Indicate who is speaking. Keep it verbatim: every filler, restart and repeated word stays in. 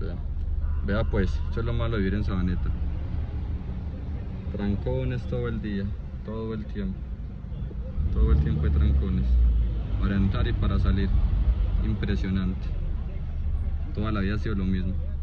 Speaker 1: Vea, vea pues, eso es lo malo de vivir en Sabaneta. Trancones todo el día, todo el tiempo. Todo el tiempo hay trancones. Para entrar y para salir. Impresionante. Toda la vida ha sido lo mismo.